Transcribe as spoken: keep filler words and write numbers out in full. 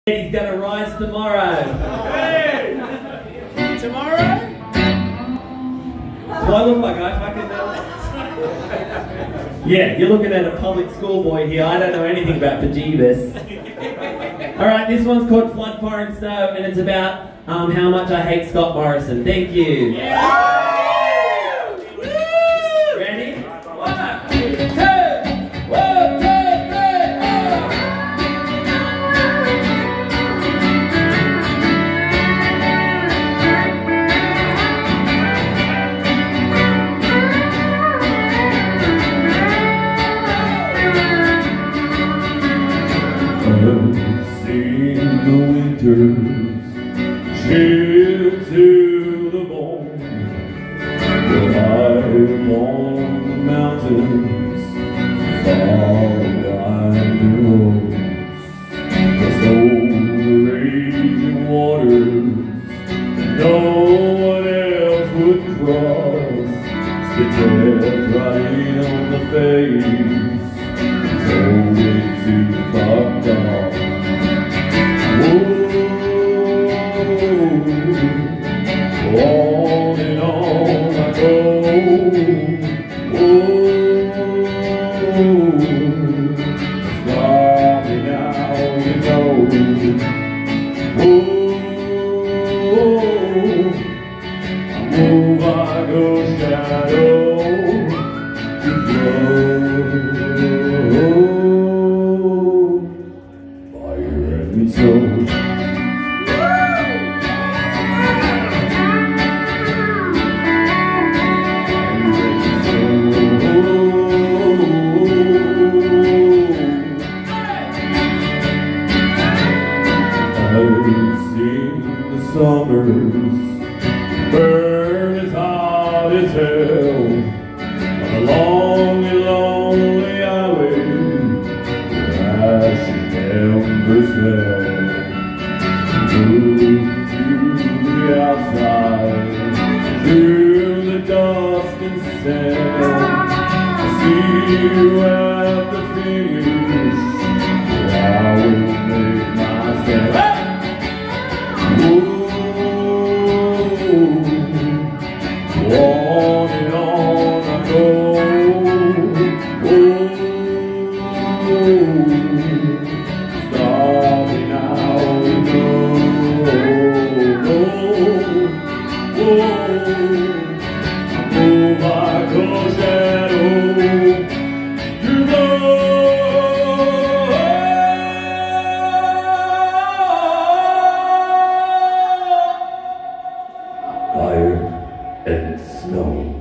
He's gonna rise tomorrow. Hey! Tomorrow? Do I look like I fucking know? Yeah, you're looking at a public school boy here. I don't know anything about bejeebus. Alright, this one's called Flood, Fire and Snow, and it's about um, how much I hate Scott Morrison. Thank you. Yeah. Ready? One, two, one, two, three, I've seen the winters chill to the bone, drive on the mountains, far winding roads, cross over raging waters no one else would cross, spit death right on the face. So way too fucked up. Whoa, on and on I go. Whoa, stop me now, you know. Whoa, I move, I go shadow. You flow. Fire and snow. I've seen the summers burn as hot as hell on a lonely, lonely highway where I should never smell. Move to the outside through the dust and sand. I see you at the finish where I will make my stand. Whoa, on and on I go. Whoa, stop me now, you know. Whoa, I move like a shadow. You know. Fire and snow.